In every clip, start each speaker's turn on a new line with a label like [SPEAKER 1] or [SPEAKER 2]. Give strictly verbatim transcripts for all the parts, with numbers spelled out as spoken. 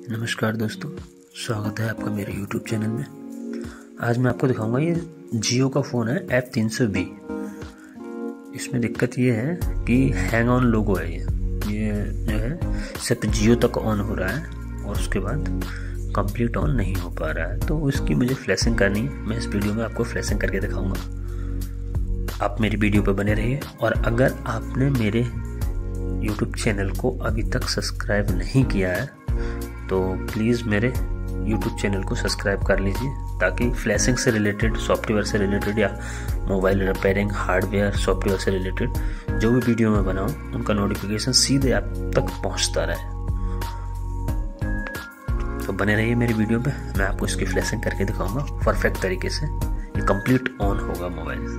[SPEAKER 1] नमस्कार दोस्तों, स्वागत है आपका मेरे YouTube चैनल में। आज मैं आपको दिखाऊंगा ये जियो का फ़ोन है एफ तीन सौ बी। इसमें दिक्कत ये है कि हैंग ऑन लोगो है। ये ये जो है सिर्फ जियो तक ऑन हो रहा है और उसके बाद कंप्लीट ऑन नहीं हो पा रहा है। तो इसकी मुझे फ्लैशिंग करनी है। मैं इस वीडियो में आपको फ्लैशिंग करके दिखाऊंगा। आप मेरी वीडियो पर बने रहिए। और अगर आपने मेरे YouTube चैनल को अभी तक सब्सक्राइब नहीं किया है तो प्लीज़ मेरे YouTube चैनल को सब्सक्राइब कर लीजिए, ताकि फ्लैशिंग से रिलेटेड, सॉफ्टवेयर से रिलेटेड या मोबाइल रिपेयरिंग, हार्डवेयर, सॉफ्टवेयर से रिलेटेड जो भी वीडियो मैं बनाऊं उनका नोटिफिकेशन सीधे आप तक पहुंचता रहे। तो बने रहिए मेरी वीडियो पे। मैं आपको इसकी फ्लैशिंग करके दिखाऊंगा परफेक्ट तरीके से। ये कंप्लीट ऑन होगा मोबाइल।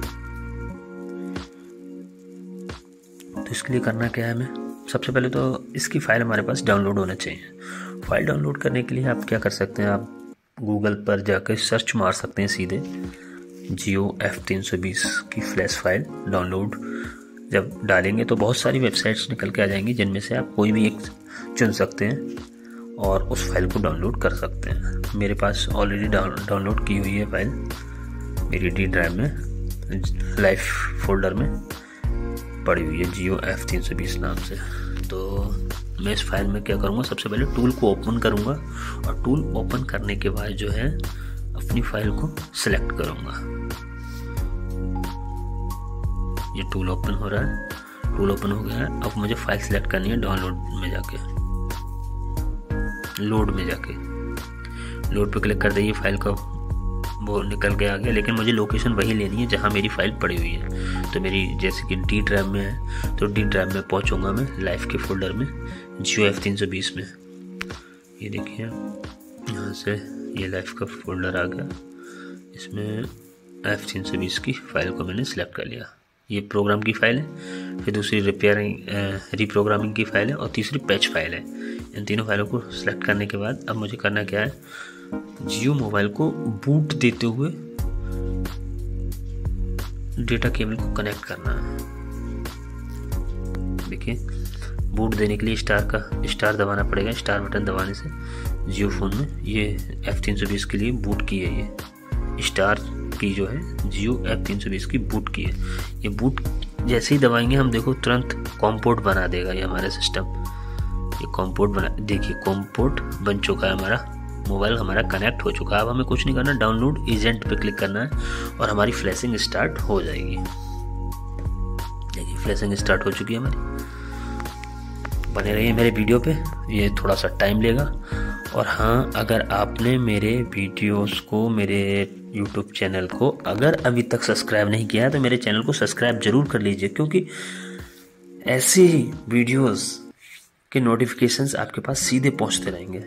[SPEAKER 1] तो इसके लिए करना क्या है, मैं सबसे पहले तो इसकी फ़ाइल हमारे पास डाउनलोड होना चाहिए। फ़ाइल डाउनलोड करने के लिए आप क्या कर सकते हैं, आप गूगल पर जाकर सर्च मार सकते हैं सीधे जियो एफ तीन सौ बीस की फ्लैश फाइल डाउनलोड। जब डालेंगे तो बहुत सारी वेबसाइट्स निकल के आ जाएंगी, जिनमें से आप कोई भी एक चुन सकते हैं और उस फाइल को डाउनलोड कर सकते हैं। मेरे पास ऑलरेडी डाउनलोड की हुई है फाइल मेरी डी ड्राइव में, लाइफ फोल्डर में पड़ी हुई है जियो एफ तीन सौ बीस नाम से। तो मैं इस फाइल में क्या करूँगा, सबसे पहले टूल को ओपन करूँगा और टूल ओपन करने के बाद जो है अपनी फाइल को सिलेक्ट करूँगा। ये टूल ओपन हो रहा है, टूल ओपन हो गया है। अब मुझे फाइल सिलेक्ट करनी है डाउनलोड में जाके, लोड में जाके। लोड पे क्लिक कर दीजिए, फाइल का वो निकल के आ गया, लेकिन मुझे लोकेशन वही लेनी है जहाँ मेरी फाइल पड़ी हुई है। तो मेरी जैसे कि डी ड्राइव में है तो डी ड्राइव में पहुँचूँगा मैं लाइफ के फोल्डर में जियो एफ तीन सौ बीस में। ये देखिए यहाँ से ये लाइफ का फोल्डर आ गया। इसमें एफ तीन सौ बीस की फ़ाइल को मैंने सिलेक्ट कर लिया। ये प्रोग्राम की फ़ाइल है, फिर दूसरी रिपेयरिंग रीप्रोग्रामिंग की फ़ाइल है और तीसरी पैच फाइल है। इन तीनों फाइलों को सिलेक्ट करने के बाद अब मुझे करना क्या है, जियो मोबाइल को बूट देते हुए डेटा केबल को कनेक्ट करना है। देखिए बूट देने के लिए स्टार का स्टार दबाना पड़ेगा। स्टार बटन दबाने से जियो फ़ोन में ये एफ तीन सौ बीस के लिए बूट की है। ये स्टार की जो है जियो एफ तीन सौ बीस की बूट की है। ये बूट जैसे ही दबाएंगे हम देखो तुरंत कॉम पोर्ट बना देगा ये हमारा सिस्टम। ये कॉम पोर्ट बना, देखिए कॉम पोर्ट बन चुका है हमारा। मोबाइल हमारा कनेक्ट हो चुका है। अब हमें कुछ नहीं करना, डाउनलोड एजेंट पे क्लिक करना है और हमारी फ्लैशिंग स्टार्ट हो जाएगी। देखिए फ्लैशिंग स्टार्ट हो चुकी है हमारी। बने रहिए मेरे वीडियो पे, ये थोड़ा सा टाइम लेगा। और हाँ, अगर आपने मेरे वीडियोस को, मेरे यूट्यूब चैनल को अगर अभी तक सब्सक्राइब नहीं किया है तो मेरे चैनल को सब्सक्राइब जरूर कर लीजिए, क्योंकि ऐसी वीडियोस के नोटिफिकेशंस आपके पास सीधे पहुंचते रहेंगे।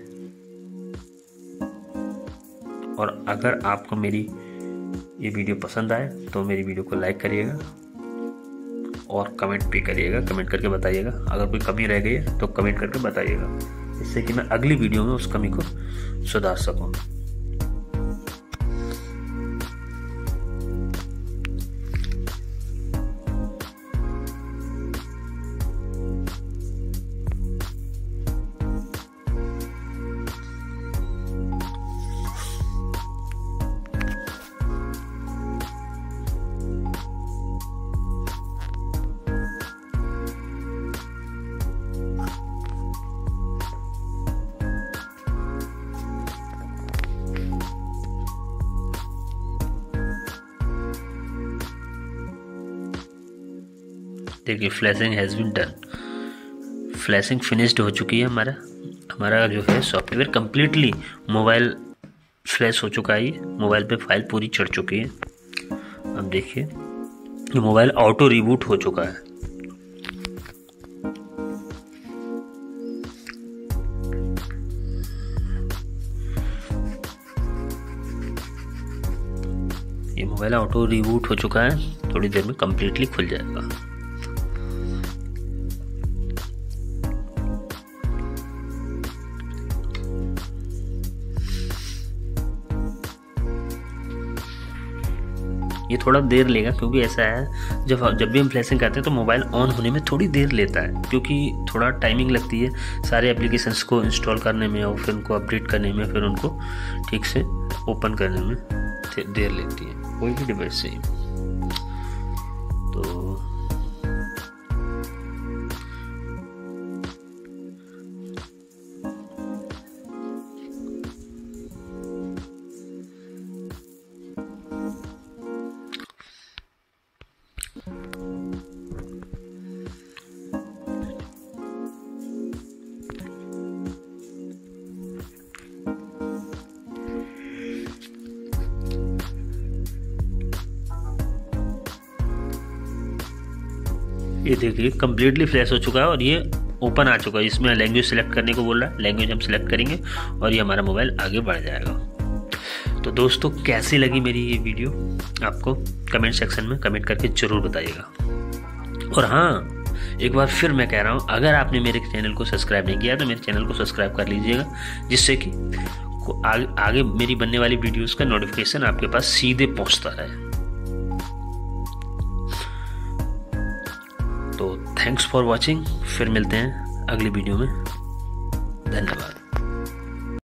[SPEAKER 1] और अगर आपको मेरी ये वीडियो पसंद आए तो मेरी वीडियो को लाइक करिएगा और कमेंट भी करिएगा। कमेंट करके बताइएगा अगर कोई कमी रह गई है तो कमेंट करके बताइएगा, जिससे कि मैं अगली वीडियो में उस कमी को सुधार सकूं। देखिए flashing has been done. Flashing finished हो चुकी है। हमारा हमारा जो है सॉफ्टवेयर कम्प्लीटली मोबाइल फ्लैश हो चुका है। ये मोबाइल पे फाइल पूरी चढ़ चुकी है। अब देखिए ये मोबाइल ऑटो रिबूट हो चुका है। ये मोबाइल ऑटो रिबूट हो चुका है, थोड़ी देर में कम्प्लीटली खुल जाएगा। ये थोड़ा देर लेगा, क्योंकि ऐसा है जब जब भी हम फ्लैशिंग करते हैं तो मोबाइल ऑन होने में थोड़ी देर लेता है, क्योंकि थोड़ा टाइमिंग लगती है सारे एप्लीकेशंस को इंस्टॉल करने में और फिर उनको अपडेट करने में, फिर उनको ठीक से ओपन करने में देर लेती है कोई भी डिवाइस से। तो ये देखिए कम्प्लीटली फ्लैश हो चुका है और ये ओपन आ चुका है। इसमें लैंग्वेज सेलेक्ट करने को बोल रहा है, लैंग्वेज हम सेलेक्ट करेंगे और ये हमारा मोबाइल आगे बढ़ जाएगा। तो दोस्तों कैसी लगी मेरी ये वीडियो आपको कमेंट सेक्शन में कमेंट करके ज़रूर बताइएगा। और हाँ, एक बार फिर मैं कह रहा हूँ, अगर आपने मेरे चैनल को सब्सक्राइब नहीं किया तो मेरे चैनल को सब्सक्राइब कर लीजिएगा, जिससे कि आगे, आगे मेरी बनने वाली वीडियोस का नोटिफिकेशन आपके पास सीधे पहुँचता रहे। तो थैंक्स फॉर वॉचिंग, फिर मिलते हैं अगली वीडियो में। धन्यवाद।